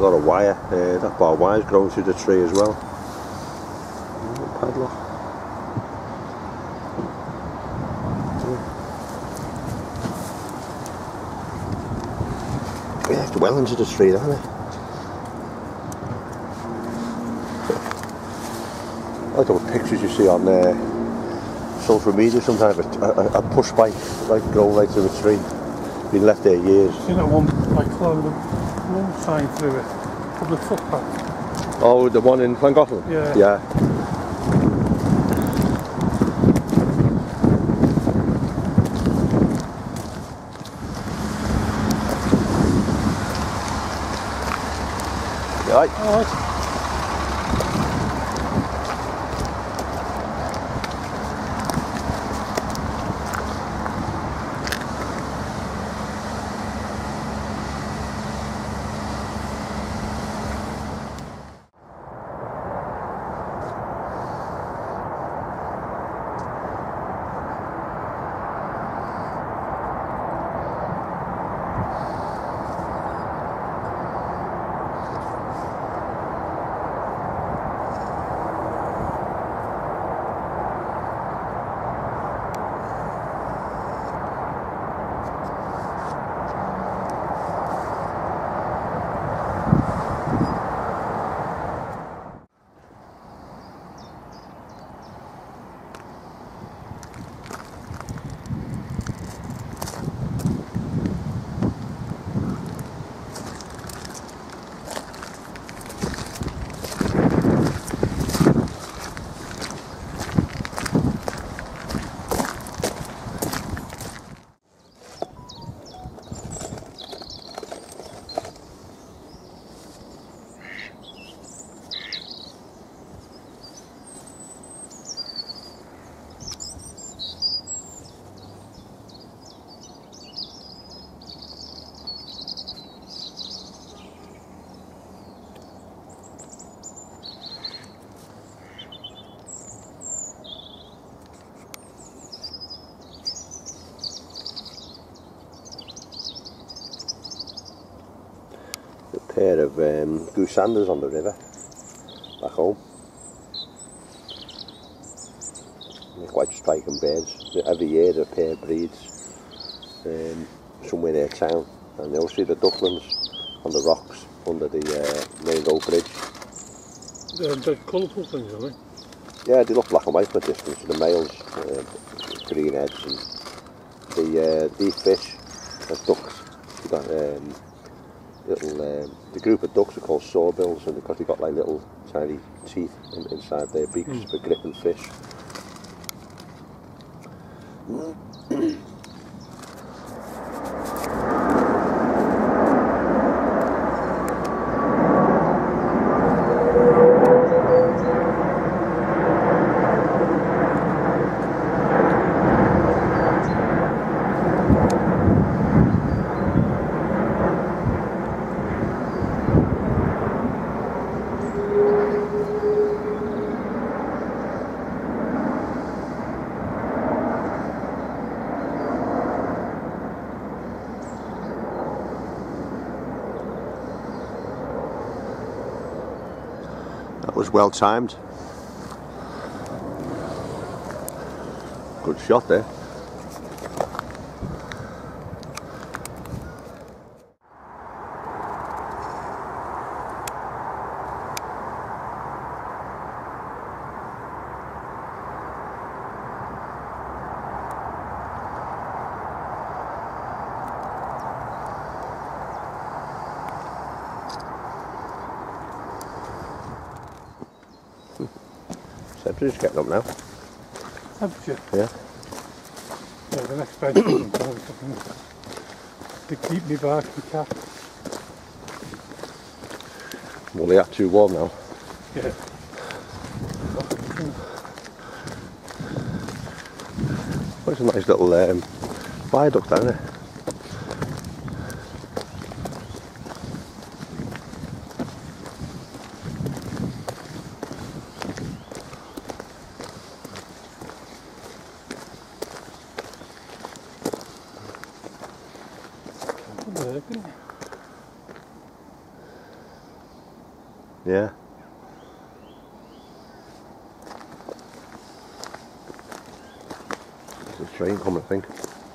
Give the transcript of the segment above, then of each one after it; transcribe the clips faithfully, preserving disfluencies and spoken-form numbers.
lot of wire. Uh, that barbed wire's growing through the tree as well. Padlock. Yeah, it's well into the tree, isn't it? I like those pictures you see on uh, social media sometimes, a, a, a push bike like growing right through a tree, been left there years. You know, one like following the one sign through it, public footpath. Oh, the one in Llangollen? Yeah. Yeah. You right? All right. A pair of um, goose sanders on the river back home. They're quite striking birds. Every year the pair breeds um, somewhere near town, and you'll see the ducklings on the rocks under the uh, main road bridge. They're, they're colourful things, aren't they? Yeah, they look black and white from a distance. The males, uh, green heads, and the uh, these fish, the ducks, they got um, little. Um, the group of ducks are called sawbills, and because they got like little tiny teeth in, inside their beaks mm. for gripping fish. That was well timed. Good shot there. Temperature's getting up now. Temperature? Yeah. Yeah, the next bed doesn't go to keep me back, the cat. Well, they are too warm now. Yeah. Well, it's a nice little um, viaduct down there. Yeah. There's a train coming, I think.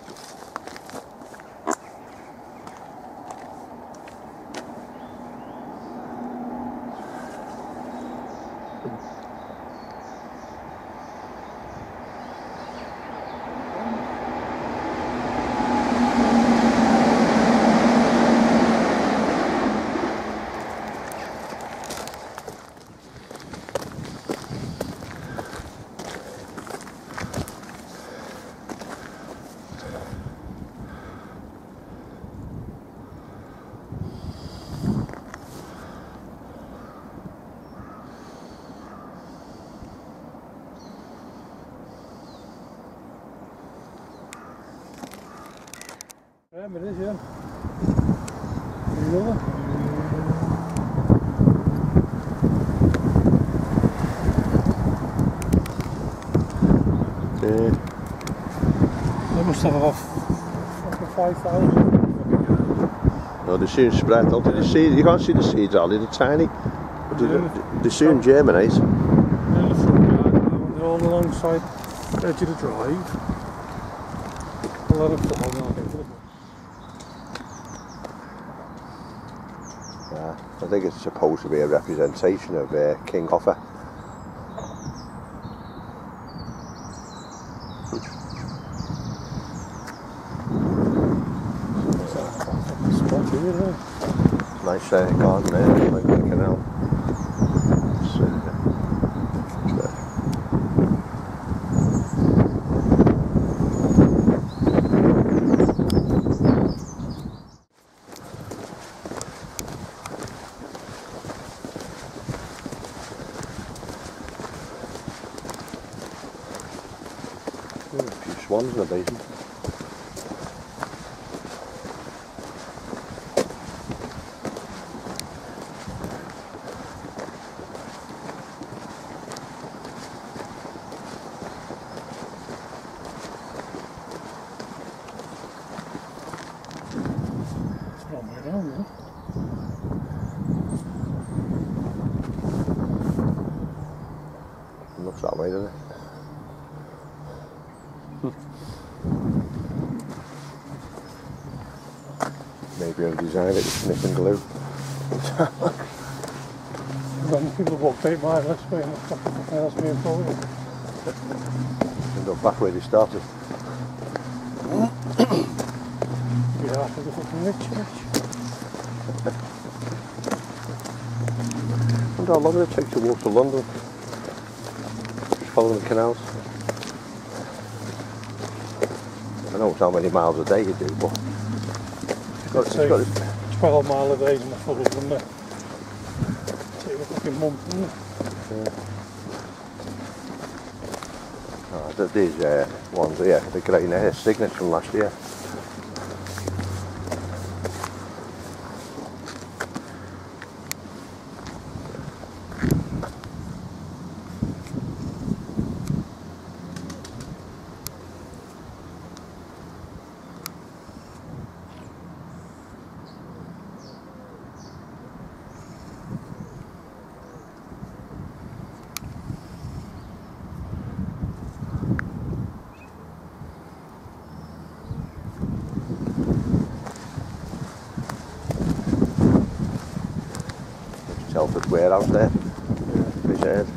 Yeah, it is, yeah. Another. Yeah. They must have about fucking five thousand. No, they soon spread out. The seed, you can't see the seeds, are they? They're tiny. But they, Yeah. they soon germinate. They're in the front yard, they're all alongside the edge of the drive. I'll let them fall and I'll get to them. Yeah, I think it's supposed to be a representation of uh, King Offa. Spot here, isn't it? Nice uh, garden there, like the canal. It's, uh, a few swans in the basin. Oh my God, no. It looks that way, doesn't it? Maybe I've designed it with snip and glue. When people walked eight miles this way and the fucking Ellesmere Port. End up back where they started. Be half of the fucking rich, rich. I wonder how long it takes to walk to London. Just following the canals. I know it's how many miles a day you do, but it's got, it's got to, twelve mile a day in the full, wouldn't it? Take a fucking month, wouldn't it? yeah. Oh, these uh, ones here, they're getting their signets from last year. Telford warehouse there, preserved.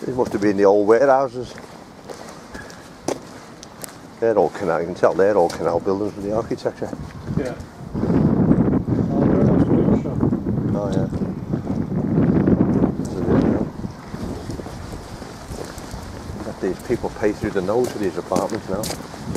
These must have been the old warehouses. They're all canal, you can tell they're all canal buildings with the architecture. Yeah. Oh, very nice blue shop. Oh yeah. This is it, yeah. That these people pay through the nose for these apartments now.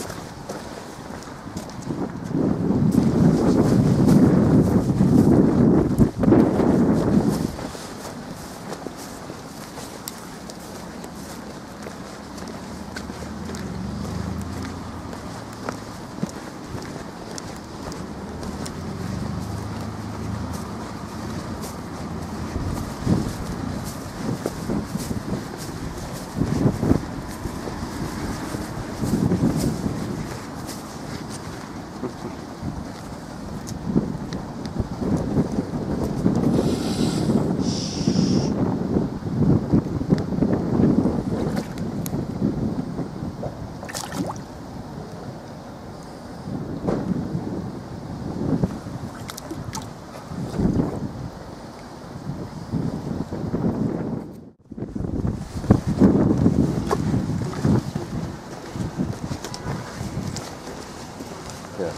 Yeah.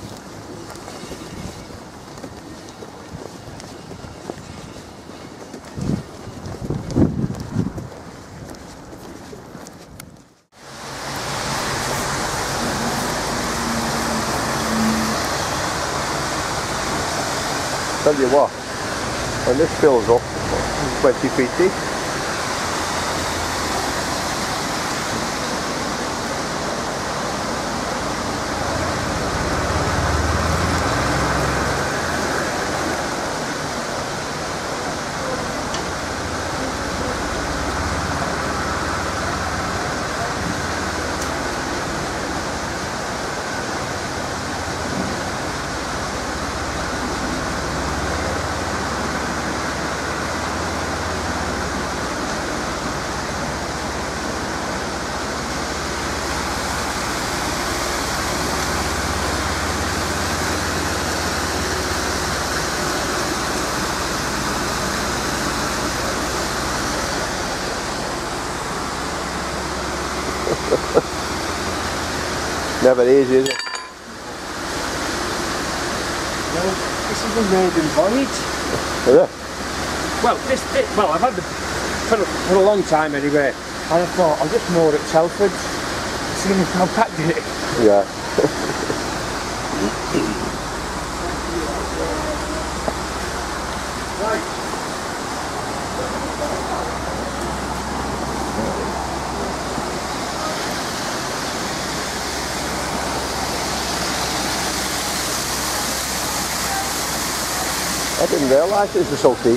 Tell you what, when this fills up, twenty feet deep. Never easy, is it? Well, this is a maiden voyage. Is it? Well, this, this well, I've had the for a, for a long time anyway, and I thought I'll just moor at Telford, seeing how packed it is. Yeah. Right. I didn't realise this was so deep.